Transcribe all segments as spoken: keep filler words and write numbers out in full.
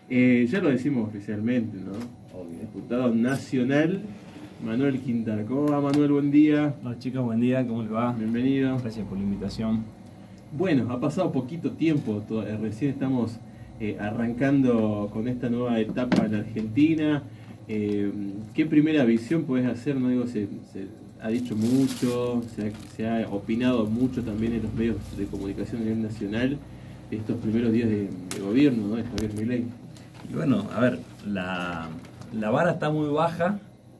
Eh, ya lo decimos oficialmente, ¿no? Obvio. Diputado nacional, Manuel Quintana. ¿Cómo va, Manuel? Buen día. Hola chicos, buen día, ¿cómo les va? Bienvenido. Gracias por la invitación. Bueno, ha pasado poquito tiempo, todo, eh, recién estamos eh, arrancando con esta nueva etapa en Argentina. Eh, ¿Qué primera visión podés hacer? No digo, se, se ha dicho mucho, se ha, se ha opinado mucho también en los medios de comunicación a nivel nacional estos primeros días de, de gobierno, ¿no?, de Javier Milei. Y bueno, a ver, la, la vara está muy baja,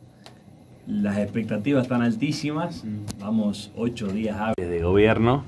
las expectativas están altísimas, mm. vamos ocho días hábiles de gobierno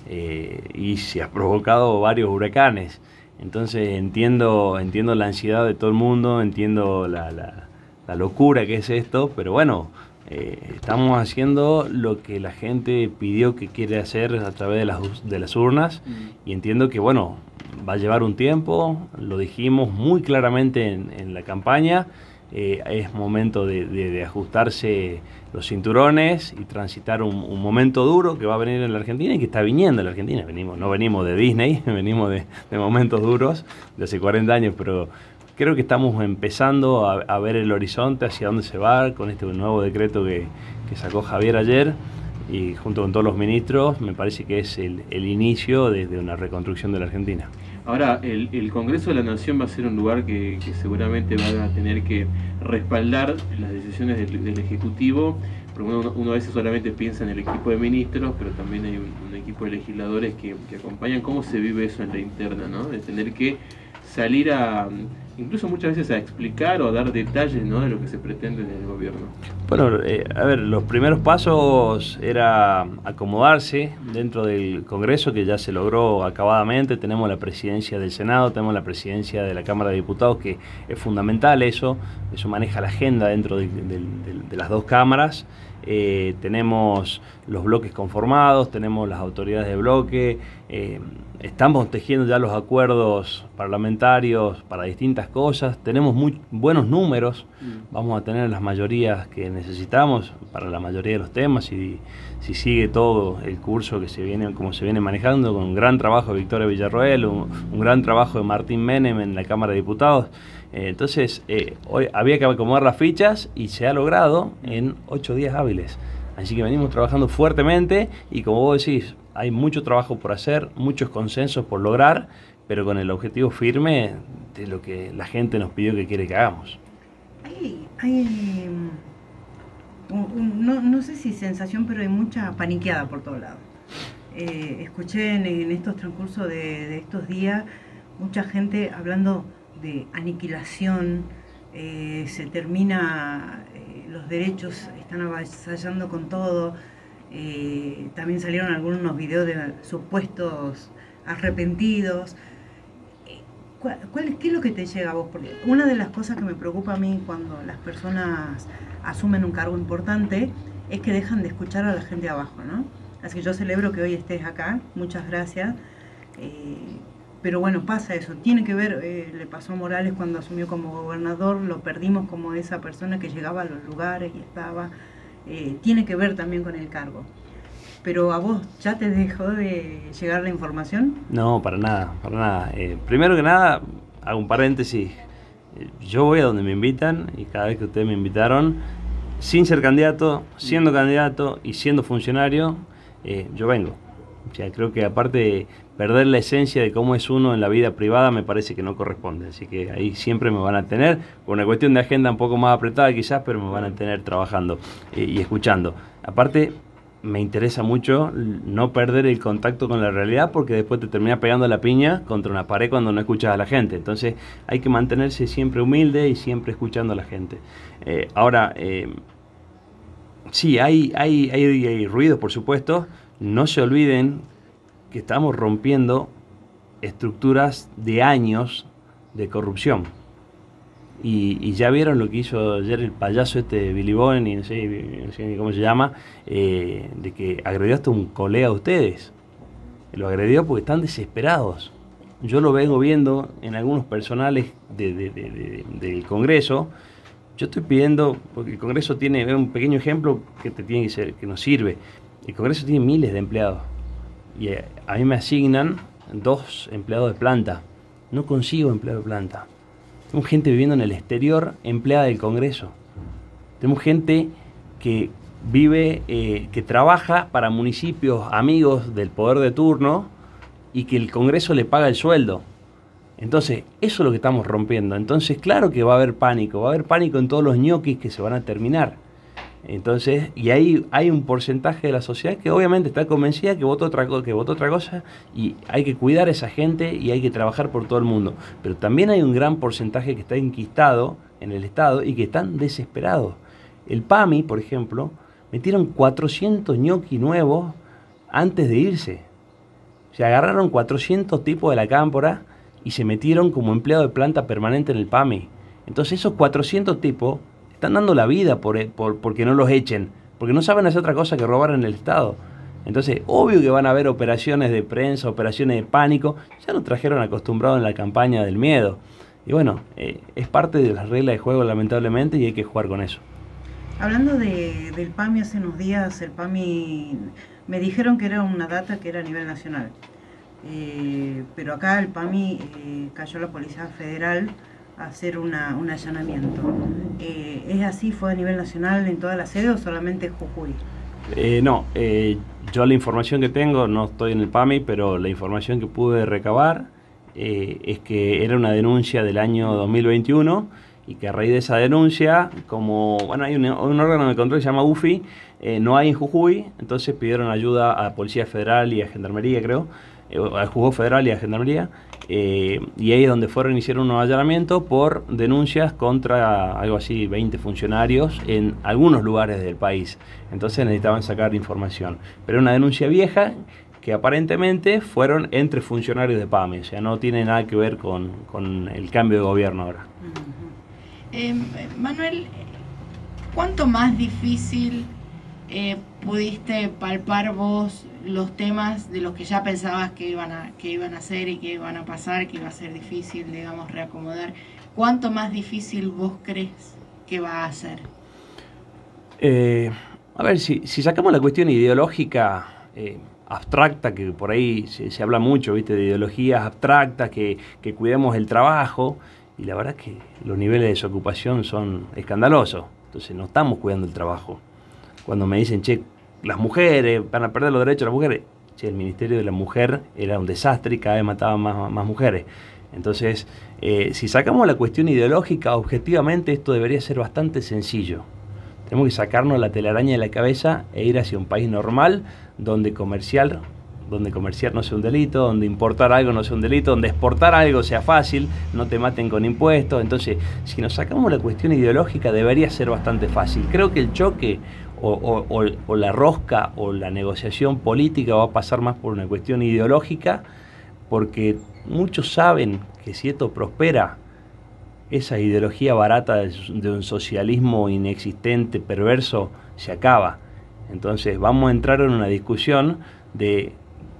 eh, y se ha provocado varios huracanes. Entonces entiendo, entiendo la ansiedad de todo el mundo, entiendo la, la, la locura que es esto, pero bueno, eh, estamos haciendo lo que la gente pidió que quiere hacer a través de las, de las urnas mm. y entiendo que bueno, va a llevar un tiempo, lo dijimos muy claramente en, en la campaña, eh, es momento de, de, de ajustarse los cinturones y transitar un, un momento duro que va a venir en la Argentina y que está viniendo en la Argentina. Venimos, no venimos de Disney, venimos de, de momentos duros de hace cuarenta años, pero creo que estamos empezando a, a ver el horizonte hacia dónde se va con este nuevo decreto que, que sacó Javier ayer y junto con todos los ministros me parece que es el, el inicio de, de una reconstrucción de la Argentina. Ahora, el, el Congreso de la Nación va a ser un lugar que, que seguramente va a tener que respaldar las decisiones del, del Ejecutivo, porque uno, uno a veces solamente piensa en el equipo de ministros, pero también hay un, un equipo de legisladores que, que acompañan. ¿Cómo se vive eso en la interna, ¿no? De tener que salir a, incluso muchas veces a explicar o a dar detalles, ¿no?, de lo que se pretende en el gobierno? Bueno, eh, a ver, los primeros pasos era acomodarse dentro del Congreso, que ya se logró acabadamente. Tenemos la presidencia del Senado, tenemos la presidencia de la Cámara de Diputados, que es fundamental eso, eso maneja la agenda dentro de, de, de, de las dos cámaras. Eh, tenemos los bloques conformados, tenemos las autoridades de bloque, eh, estamos tejiendo ya los acuerdos parlamentarios para distintas cosas, tenemos muy buenos números, mm. vamos a tener las mayorías que necesitamos para la mayoría de los temas y si sigue todo el curso que se viene, como se viene manejando, con un gran trabajo de Victoria Villarroel, un, un gran trabajo de Martín Menem en la Cámara de Diputados. Eh, entonces, eh, hoy había que acomodar las fichas y se ha logrado en ocho días hábiles. Así que venimos trabajando fuertemente y como vos decís, hay mucho trabajo por hacer, muchos consensos por lograr, pero con el objetivo firme de lo que la gente nos pidió que quiere que hagamos. Hay, hay un, un, no, no sé si sensación, pero hay mucha paniqueada por todos lados. Eh, escuché en, en estos transcursos de, de estos días mucha gente hablando de aniquilación, eh, se termina, eh, los derechos están avasallando con todo, eh, también salieron algunos videos de supuestos arrepentidos. ¿Cuál, cuál, ¿Qué es lo que te llega a vos? Porque una de las cosas que me preocupa a mí cuando las personas asumen un cargo importante es que dejan de escuchar a la gente abajo, ¿no? Así que yo celebro que hoy estés acá, muchas gracias. Eh, Pero bueno, pasa eso, tiene que ver, eh, le pasó a Morales cuando asumió como gobernador, lo perdimos como esa persona que llegaba a los lugares y estaba, eh, tiene que ver también con el cargo. Pero ¿a vos ya te dejó de llegar la información? No, para nada, para nada. Eh, primero que nada, hago un paréntesis, yo voy a donde me invitan y cada vez que ustedes me invitaron, sin ser candidato, siendo candidato y siendo funcionario, eh, yo vengo. O sea, creo que aparte de perder la esencia de cómo es uno en la vida privada me parece que no corresponde, así que ahí siempre me van a tener, por una cuestión de agenda un poco más apretada quizás, pero me van a tener trabajando eh, y escuchando. Aparte me interesa mucho no perder el contacto con la realidad porque después te termina pegando la piña contra una pared cuando no escuchas a la gente, entonces hay que mantenerse siempre humilde y siempre escuchando a la gente. Eh, ahora, eh, sí, hay, hay, hay, hay ruido por supuesto. No se olviden que estamos rompiendo estructuras de años de corrupción. Y, y ya vieron lo que hizo ayer el payaso este Billy Bowen, no sé, no sé ni cómo se llama, eh, de que agredió hasta un colega de ustedes. Lo agredió porque están desesperados. Yo lo vengo viendo en algunos personales de, de, de, de, del Congreso. Yo estoy pidiendo, porque el Congreso tiene un pequeño ejemplo que, te tiene que, ser, que nos sirve. El Congreso tiene miles de empleados y a mí me asignan dos empleados de planta. No consigo empleado de planta. Tenemos gente viviendo en el exterior, empleada del Congreso. Tenemos gente que vive, eh, que trabaja para municipios amigos del poder de turno y que el Congreso le paga el sueldo. Entonces, eso es lo que estamos rompiendo. Entonces, claro que va a haber pánico, va a haber pánico en todos los ñoquis que se van a terminar. Entonces, y ahí hay un porcentaje de la sociedad que obviamente está convencida que vota otra, que vota otra cosa, y hay que cuidar a esa gente y hay que trabajar por todo el mundo. Pero también hay un gran porcentaje que está enquistado en el Estado y que están desesperados. El P A M I, por ejemplo, metieron cuatrocientos ñoquis nuevos antes de irse. O sea, agarraron cuatrocientos tipos de la cámpora y se metieron como empleado de planta permanente en el P A M I. Entonces esos cuatrocientos tipos están dando la vida por, por, porque no los echen, porque no saben hacer otra cosa que robar en el Estado. Entonces, obvio que van a haber operaciones de prensa, operaciones de pánico. Ya nos trajeron acostumbrados en la campaña del miedo. Y bueno, eh, es parte de las reglas de juego, lamentablemente, y hay que jugar con eso. Hablando de, del P A M I, hace unos días el P A M I me dijeron que era una data que era a nivel nacional. Eh, pero acá el P A M I eh, cayó la Policía Federal a hacer una, un allanamiento. Eh, ¿Es así? ¿Fue a nivel nacional en toda la sede o solamente Jujuy? Eh, no, eh, yo la información que tengo, no estoy en el P A M I, pero la información que pude recabar eh, es que era una denuncia del año dos mil veintiuno y que a raíz de esa denuncia, como bueno, hay un, un órgano de control que se llama U F I, eh, no hay en Jujuy, entonces pidieron ayuda a Policía Federal y a Gendarmería, creo, eh, al Juzgado Federal y a Gendarmería, eh, y ahí es donde fueron, hicieron unos allanamientos por denuncias contra algo así, veinte funcionarios en algunos lugares del país. Entonces necesitaban sacar información. Pero era una denuncia vieja que aparentemente fueron entre funcionarios de P A M I, o sea, no tiene nada que ver con, con el cambio de gobierno ahora. Eh, Manuel, ¿cuánto más difícil eh, pudiste palpar vos los temas de los que ya pensabas que iban a que iban a ser y que iban a pasar, que iba a ser difícil, digamos, reacomodar? ¿Cuánto más difícil vos crees que va a ser? Eh, a ver, si, si sacamos la cuestión ideológica eh, abstracta, que por ahí se, se habla mucho, ¿viste? De ideologías abstractas, que, que cuidemos el trabajo, y la verdad es que los niveles de desocupación son escandalosos. Entonces no estamos cuidando el trabajo. Cuando me dicen, che, las mujeres van a perder los derechos de las mujeres, che, el Ministerio de la Mujer era un desastre y cada vez mataban más, más mujeres. Entonces, eh, si sacamos la cuestión ideológica, objetivamente esto debería ser bastante sencillo. Tenemos que sacarnos la telaraña de la cabeza e ir hacia un país normal, donde comerciar, donde comerciar no sea un delito, donde importar algo no sea un delito, donde exportar algo sea fácil, no te maten con impuestos. Entonces, si nos sacamos la cuestión ideológica, debería ser bastante fácil. Creo que el choque o, o, o, o la rosca o la negociación política va a pasar más por una cuestión ideológica, porque muchos saben que si esto prospera, esa ideología barata de, de un socialismo inexistente, perverso, se acaba. Entonces vamos a entrar en una discusión de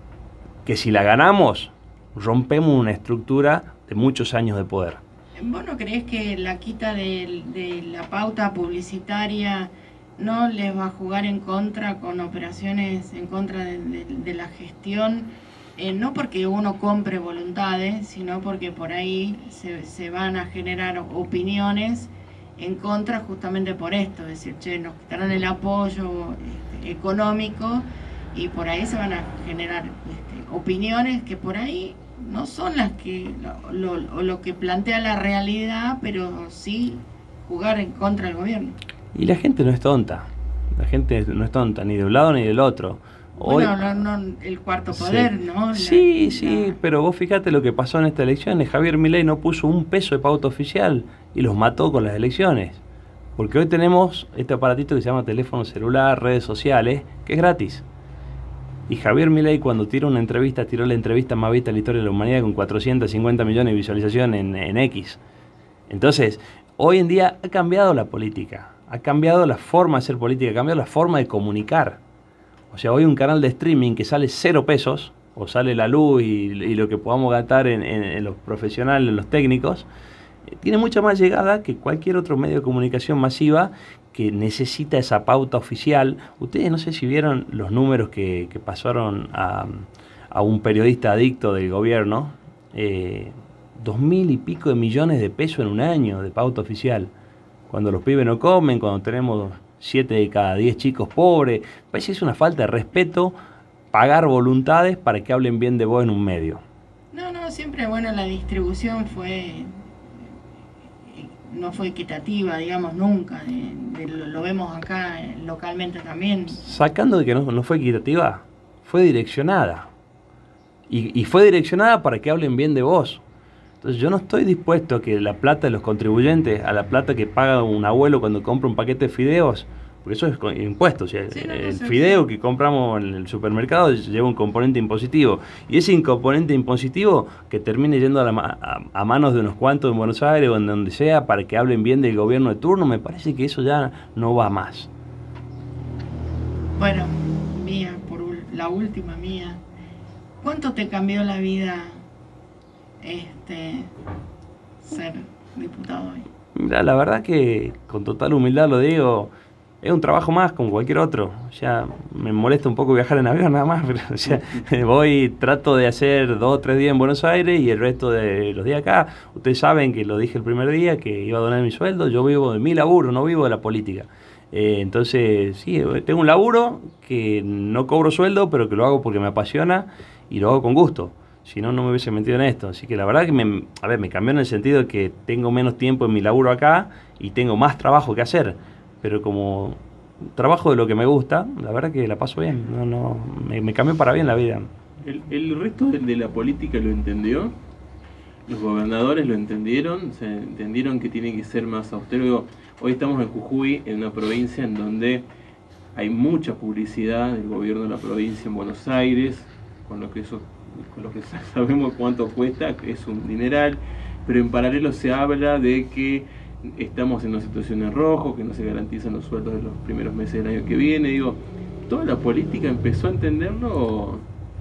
que si la ganamos, rompemos una estructura de muchos años de poder. ¿Vos no creés que la quita de, de la pauta publicitaria no les va a jugar en contra con operaciones en contra de, de, de la gestión? Eh, no porque uno compre voluntades, sino porque por ahí se, se van a generar opiniones en contra justamente por esto, es decir, che, nos quitaron el apoyo este, económico, y por ahí se van a generar este, opiniones que por ahí no son las que lo, lo, lo que plantea la realidad, pero sí jugar en contra del gobierno. Y la gente no es tonta, la gente no es tonta ni de un lado ni del otro. Hoy, bueno, no, no, el cuarto poder, sí. ¿no? La, sí, sí, la... pero vos fíjate lo que pasó en esta elección. Javier Milei no puso un peso de pauta oficial y los mató con las elecciones. Porque hoy tenemos este aparatito que se llama teléfono celular, redes sociales, que es gratis. Y Javier Milei, cuando tiró una entrevista, tiró la entrevista más vista en la historia de la humanidad con cuatrocientos cincuenta millones de visualizaciones en, en X. Entonces, hoy en día ha cambiado la política, ha cambiado la forma de hacer política, ha cambiado la forma de comunicar. O sea, hoy un canal de streaming que sale cero pesos, o sale la luz y, y lo que podamos gastar en, en, en los profesionales, en los técnicos, eh, tiene mucha más llegada que cualquier otro medio de comunicación masiva que necesita esa pauta oficial. Ustedes no sé si vieron los números que, que pasaron a, a un periodista adicto del gobierno, eh, dos mil y pico de millones de pesos en un año de pauta oficial. Cuando los pibes no comen, cuando tenemos siete de cada diez chicos pobres. Parece que es una falta de respeto pagar voluntades para que hablen bien de vos en un medio. No, no, siempre, bueno, la distribución fue, no fue equitativa, digamos, nunca. De, de, lo, lo vemos acá eh, localmente también. Sacando de que no, no fue equitativa, fue direccionada. Y, y fue direccionada para que hablen bien de vos. Entonces yo no estoy dispuesto a que la plata de los contribuyentes, a la plata que paga un abuelo cuando compra un paquete de fideos, porque eso es impuesto, o sea, sí, no, el no sé, fideo que compramos en el supermercado lleva un componente impositivo, y ese componente impositivo que termine yendo a, la, a, a manos de unos cuantos en Buenos Aires o en donde sea para que hablen bien del gobierno de turno, me parece que eso ya no va más. Bueno, Mía, por la última Mía, ¿cuánto te cambió la vida este ser diputado hoy? Mira, la verdad que con total humildad lo digo, es un trabajo más como cualquier otro. O sea, me molesta un poco viajar en avión nada más, pero o sea, voy, trato de hacer dos o tres días en Buenos Aires y el resto de los días acá. Ustedes saben que lo dije el primer día, que iba a donar mi sueldo. Yo vivo de mi laburo, no vivo de la política. Eh, entonces, sí, tengo un laburo que no cobro sueldo, pero que lo hago porque me apasiona y lo hago con gusto. Si no, no me hubiese metido en esto. Así que la verdad que me, a ver, me cambió en el sentido de que tengo menos tiempo en mi laburo acá y tengo más trabajo que hacer. Pero como trabajo de lo que me gusta, la verdad que la paso bien. No, no, me, me cambió para bien la vida. ¿El, el resto de, de la política lo entendió? ¿Los gobernadores lo entendieron? ¿Se entendieron que tienen que ser más austeros? Hoy estamos en Jujuy, en una provincia en donde hay mucha publicidad del gobierno de la provincia en Buenos Aires, con lo que eso, con lo que sabemos cuánto cuesta, es un dineral, pero en paralelo se habla de que estamos en una situación en rojo, que no se garantizan los sueldos de los primeros meses del año que viene. Digo, ¿toda la política empezó a entenderlo o,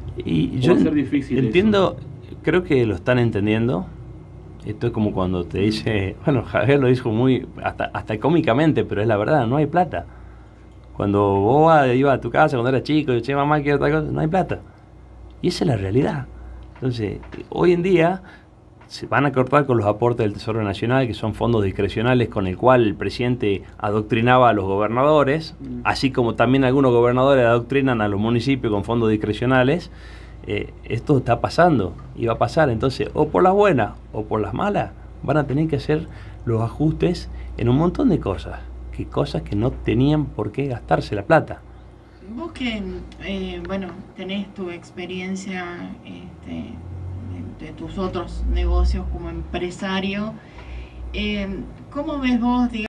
y o yo va a ser difícil entiendo, eso? Creo que lo están entendiendo. Esto es como cuando te dice, bueno, Javier lo dijo muy, hasta, hasta cómicamente, pero es la verdad, no hay plata. Cuando vos ibas a tu casa cuando eras chico y che, mamá, quiero otra cosa, no hay plata. Y esa es la realidad. Entonces, hoy en día se van a cortar con los aportes del Tesoro Nacional, que son fondos discrecionales con el cual el presidente adoctrinaba a los gobernadores, así como también algunos gobernadores adoctrinan a los municipios con fondos discrecionales. Eh, esto está pasando y va a pasar. Entonces, o por las buenas o por las malas, van a tener que hacer los ajustes en un montón de cosas, que cosas que no tenían por qué gastarse la plata. Vos que, eh, bueno, tenés tu experiencia este, de, de tus otros negocios como empresario, eh, ¿cómo ves vos, digamos,